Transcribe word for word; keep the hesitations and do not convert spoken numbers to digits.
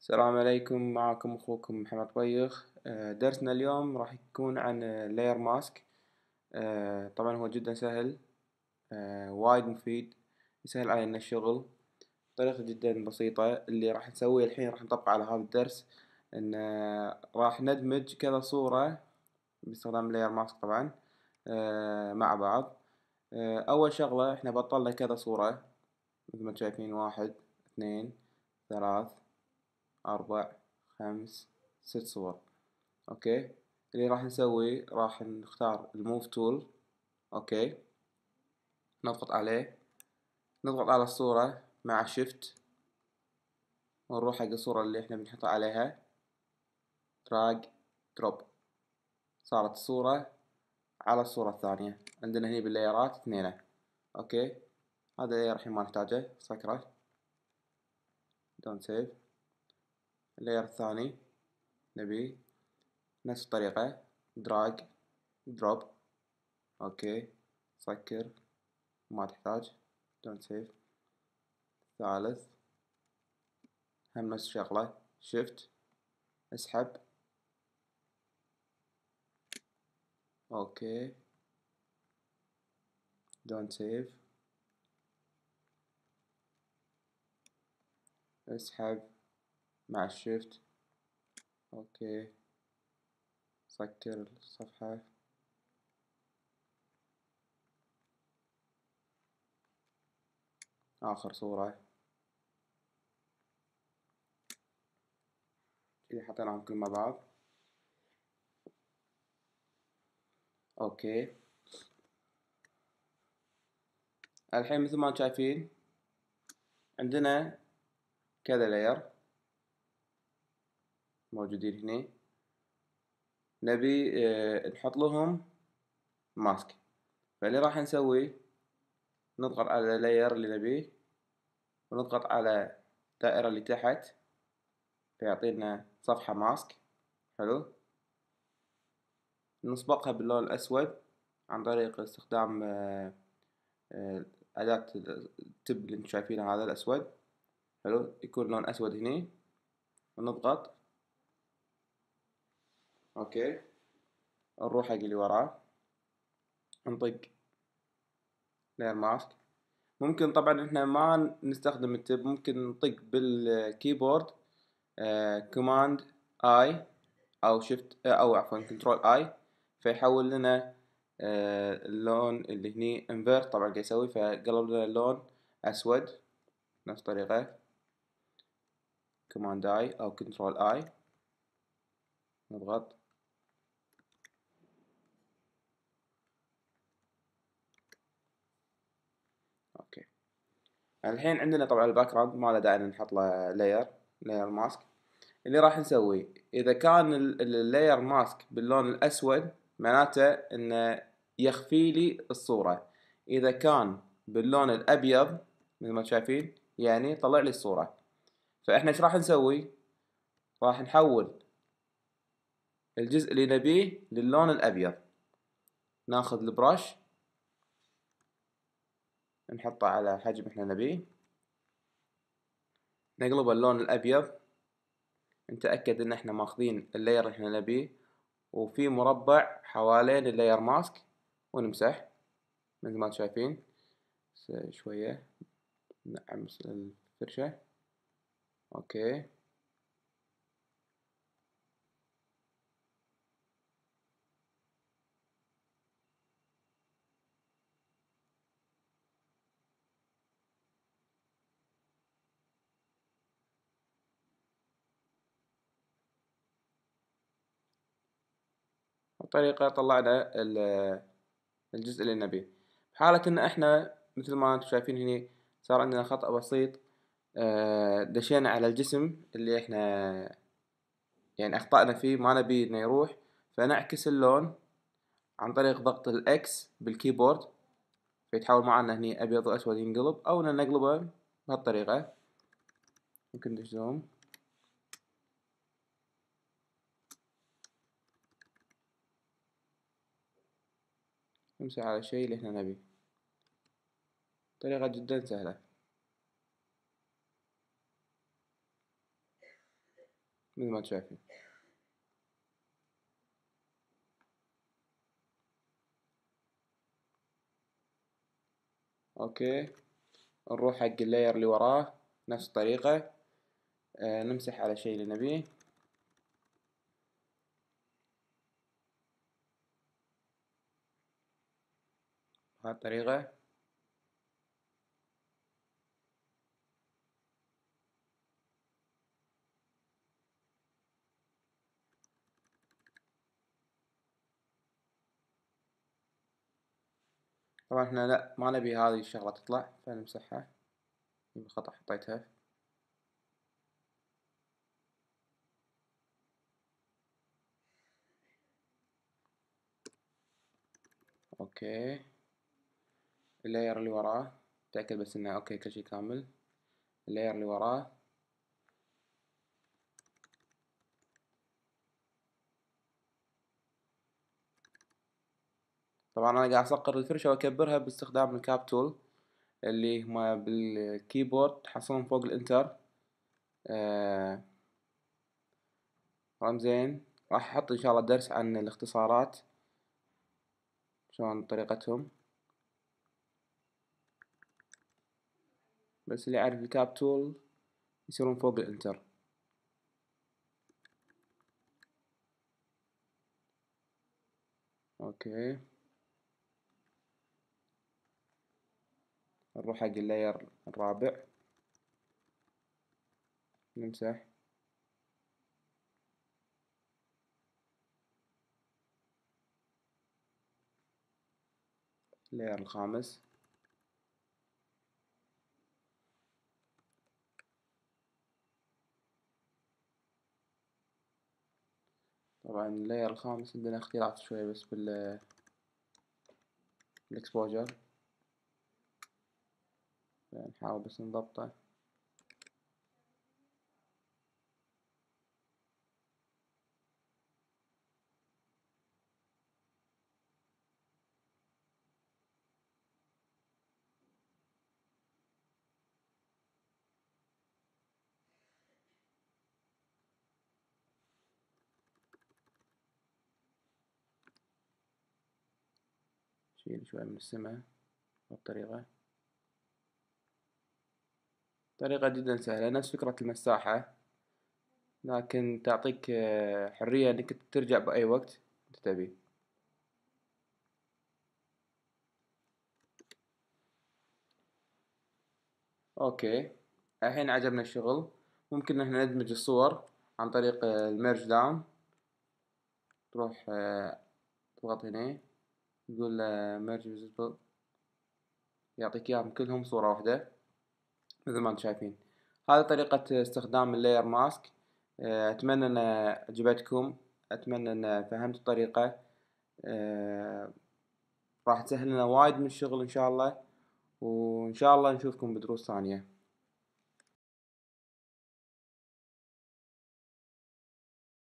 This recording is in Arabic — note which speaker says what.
Speaker 1: السلام عليكم، معكم أخوكم محمد طبيخ. آه، درسنا اليوم راح يكون عن لاير ماسك. طبعا هو جدا سهل، آه، وايد مفيد، يسهل علينا الشغل. طريقة جدا بسيطة اللي راح نسويه الحين، راح نطبق على هذا الدرس إن آه، راح ندمج كذا صورة باستخدام لاير ماسك طبعا آه، مع بعض. آه، أول شغلة إحنا بطلنا كذا صورة مثل ما شايفين: واحد، اثنين، ثلاث، أربع، خمس، ست صور. اوكي، اللي راح نسوي راح نختار الموف تول. اوكي، نضغط عليه، نضغط على الصورة مع شيفت، ونروح حق الصورة اللي احنا بنحطها عليها، دراج دروب. صارت الصورة على الصورة الثانية. عندنا هني باللايرات اثنين. اوكي، هذا اللاير الحين ما نحتاجه، سكره، دون سيف. اللاير الثاني نبي نفس الطريقة، دراج دروب. اوكي، سكر، ما تحتاج، دون سيف. ثالث هم نفس الشغلة، شيفت، اسحب. اوكي، دون سيف، اسحب مع الشيفت. اوكي، سكر الصفحة. اخر صورة اللي حطيناهم كل مع بعض. اوكي، الحين مثل ما انتم شايفين عندنا كذا لاير موجودين هنا، نبي اه نحط لهم ماسك. فاللي راح نسوي نضغط على اللاير اللي نبيه، ونضغط على الدائرة اللي تحت فيعطينا صفحة ماسك. حلو، نسبقها باللون الأسود عن طريق استخدام اه اه أداة التب اللي انتم شايفينها، هذا الأسود. حلو، يكون لون أسود هني، ونضغط. أوكي، نروح حق اللي وراه، نطق لاير ماسك. ممكن طبعا احنا ما نستخدم التب، ممكن نطق بالكيبورد كوماند اي او شيفت او عفوا كنترول اي، فيحول لنا آه اللون اللي هني انفيرت طبعا قاعد يسوي، فقلب لنا اللون اسود. نفس الطريقة كوماند اي او كنترول اي، نضغط. اوكي، الحين عندنا طبعا الباك جراوند ما له داعي نحط له لاير لاير ماسك. اللي راح نسوي اذا كان اللاير ماسك باللون الاسود معناته انه يخفي لي الصورة، اذا كان باللون الابيض مثل ما شايفين يعني طلع لي الصورة. فاحنا ايش راح نسوي؟ راح نحول الجزء اللي نبيه للون الابيض. ناخذ البرش نحطه على حجم احنا نبيه، نقلبه اللون الابيض، نتأكد ان احنا ماخذين اللاير اللي احنا نبيه وفي مربع حوالين اللاير ماسك، ونمسح مثل ما شايفين. شوية نعم الفرشة. اوكي، الطريقة طلعنا الجزء اللي نبيه. بحالة ان احنا مثل ما انتم شايفين هني صار عندنا خطأ بسيط، دشينا على الجسم اللي احنا يعني اخطأنا فيه، ما نبي انه يروح، فنعكس اللون عن طريق ضغط الاكس بالكيبورد، فيتحول معنا هني ابيض واسود ينقلب، او نقلبه بهالطريقة. ممكن ندش زوم. نمسح على الشيء اللي احنا نبيه. طريقة جدا سهلة. مثل ما انتم شايفين. اوكي، نروح حق اللاير اللي وراه نفس الطريقة. آه نمسح على شيء اللي نبيه. بهذه الطريقة. طبعا احنا لا ما نبي هذه الشغلة تطلع فنمسحها، بالخطأ حطيتها. اوكي، اللاير اللي وراه تأكد بس انه اوكي كل شيء كامل. اللاير اللي وراه طبعا انا قاعد اصقر الفرشة واكبرها باستخدام الكاب تول اللي هما بالكيبورد تحصلون فوق الانتر. آه رمزين. راح احط ان شاء الله درس عن الاختصارات شلون طريقتهم، بس اللي يعرف الكاب تول يصيرون فوق الانتر. اوكي، نروح حق اللاير الرابع نمسح. اللاير الخامس. طبعا اللاير الخامس عندنا اختلاف شوية بس بال بالاكسبوجر، نحاول بس نضبطه. نشيل شوية من السماء بالطريقة. طريقة جدا سهلة نفس فكرة المساحة، لكن تعطيك آه، حرية انك ترجع بأي وقت انت تبي. اوكي، الحين عجبنا الشغل. ممكن ان احنا ندمج الصور عن طريق الميرج داون. تروح آه، تضغط هنا تقول ميرج فيزيبل، يعطيك اياهم كلهم صورة واحدة مثل ما انتم شايفين. هذه طريقة استخدام اللاير ماسك. اتمنى ان عجبتكم، اتمنى ان فهمت الطريقة. آه، راح تسهل لنا وايد من الشغل ان شاء الله، وان شاء الله نشوفكم بدروس ثانية.